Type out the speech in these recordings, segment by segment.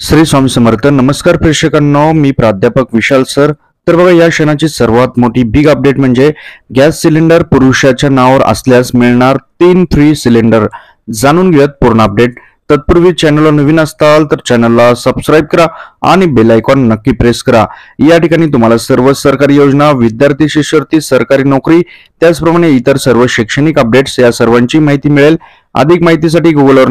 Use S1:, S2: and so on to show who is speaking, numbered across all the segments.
S1: श्री स्वामी समर्थ. नमस्कार प्रेक्षकांनो, मी प्राध्यापक विशाल सर. तर बघा, या क्षणाची सर्वात मोठी बिग अपडेट म्हणजे गॅस सिलेंडर पुरुषाच्या नावावर असल्यास मिळणार 3 फ्री सिलेंडर. जाणून घेऊयात पूर्ण अपडेट. तत्पूर्वी चॅनलला नवीन असताल तर चॅनलला सबस्क्राईब करा आणि बेल आयकॉन नक्की प्रेस करा. या ठिकाणी तुम्हाला सर्व सरकारी योजना, विद्यार्थी शिष्यवृत्ती, सरकारी नोकरी, त्याचप्रमाणे इतर सर्व शैक्षणिक अपडेट्स या सर्वांची माहिती मिळेल. अधिक माहितीसाठी गुगलवर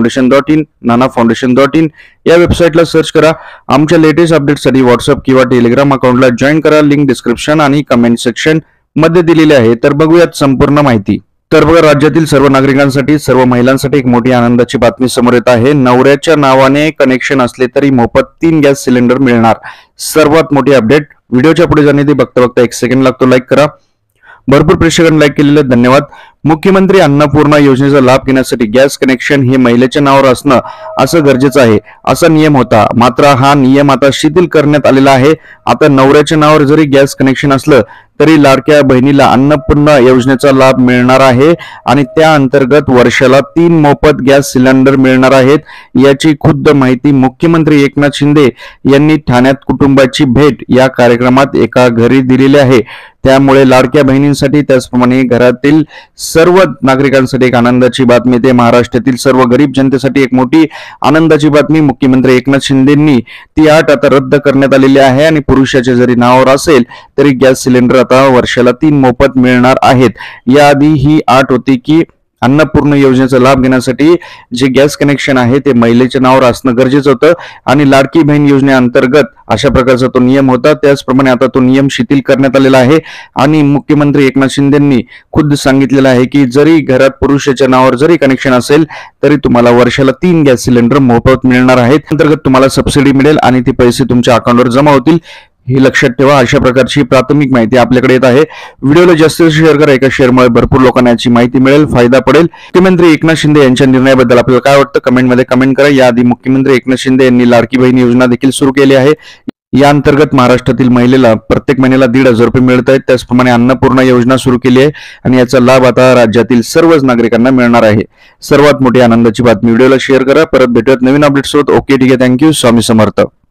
S1: nanafoundation.in या वेबसाईटला सर्च करा. आमच्या लेटेस्ट अपडेटसाठी व्हॉट्सअप किंवा टेलिग्राम अकाउंटला जॉईन करा. लिंक डिस्क्रिप्शन आणि कमेंट सेक्शन मध्ये दिलेली आहे. तर बघूयात संपूर्ण माहिती. तर बघा, राज्यातील सर्व नागरिकांसाठी, सर्व महिलांसाठी एक मोठी आनंदाची बातमी समोर येत आहे. नवऱ्याच्या नावाने कनेक्शन असले तरी मोफत 3 गॅस सिलेंडर मिळणार. सर्वात मोठी अपडेट. व्हिडिओच्या पुढे जाणे ते बघता बघता 1 सेकंड लागतो. लाईक करा. भरपूर प्रेक्षकांनी लाईक केलेले, धन्यवाद. मुख्यमंत्री अन्नपूर्णा योजनेचा लाभ घेण्यासाठी गॅस कनेक्शन हे महिलेच्या नावावर असणं असं गरजेचं आहे, असा नियम होता. मात्र हा नियम आता शिथिल करण्यात आलेला आहे. आता नवऱ्याच्या नावावर जरी गॅस कनेक्शन असलं तरी लाडक्या बहिणीला अन्नपूर्णा योजनेचा लाभ मिळणार आहे आणि त्या अंतर्गत वर्षाला 3 मोफत गॅस सिलेंडर मिळणार आहेत. याची खुद्द माहिती मुख्यमंत्री एकनाथ शिंदे यांनी ठाण्यात कुटुंबाची भेट या कार्यक्रमात एका घरी दिलेली आहे. त्यामुळे लाडक्या बहिणींसाठी, त्याचप्रमाणे घरातील सर्व नागरिकांसाठी एक आनंदाची बातमी. ते महाराष्ट्रातील सर्व गरीब जनतेसाठी एक मोठी आनंदाची बातमी. मुख्यमंत्री एकनाथ शिंदेंनी ती अट आता रद्द करण्यात आलेली आहे आणि पुरुषाच्या जरी नावावर असेल तरी गॅस सिलेंडर आता वर्षाला 3 मोफत मिळणार आहेत. याआधी ही अट होती की अन्नपूर्णा योजनेचा लाभ घेण्यासाठी जे गॅस कनेक्शन आहे ते महिलेच्या नावावर असणं गरजेचं होतं आणि लाडकी बहीण योजनेअंतर्गत अशा प्रकारचा तो नियम होता. त्याचप्रमाणे आता तो नियम शिथिल करण्यात आलेला आहे आणि मुख्यमंत्री एकनाथ शिंदेंनी खुद्द सांगितलेलं आहे की जरी घरात पुरुषाच्या नावावर जरी कनेक्शन असेल तरी तुम्हाला वर्षाला 3 गॅस सिलेंडर मोफत मिळणार आहेत. अंतर्गत तुम्हाला सबसिडी मिळेल आणि ते पैसे तुमच्या अकाउंटवर जमा होतील. हे लक्षात ठेवा. अशा प्रकारची प्राथमिक माहिती आपल्याकडे येत आहे. व्हिडिओला जास्तीत जास्त शेअर करा. एका शेअरमुळे भरपूर लोकांना याची माहिती मिळेल, फायदा पडेल. मुख्यमंत्री एकनाथ शिंदे यांच्या निर्णयाबद्दल आपल्याला काय वाटतं कमेंटमध्ये कमेंट करा. याआधी मुख्यमंत्री एकनाथ शिंदे यांनी लाडकी बहीण योजना देखील सुरू केली आहे. या अंतर्गत महाराष्ट्रातील महिलेला प्रत्येक महिन्याला 1,500 रुपये मिळत आहेत. त्याचप्रमाणे अन्नपूर्णा योजना सुरू केली आहे आणि याचा लाभ आता राज्यातील सर्वच नागरिकांना मिळणार आहे. सर्वात मोठी आनंदाची बातमी. व्हिडिओला शेअर करा. परत भेटूयात नवीन अपडेट्स सोबत. ओके, ठीक आहे. थँक्यू. स्वामी समर्थ.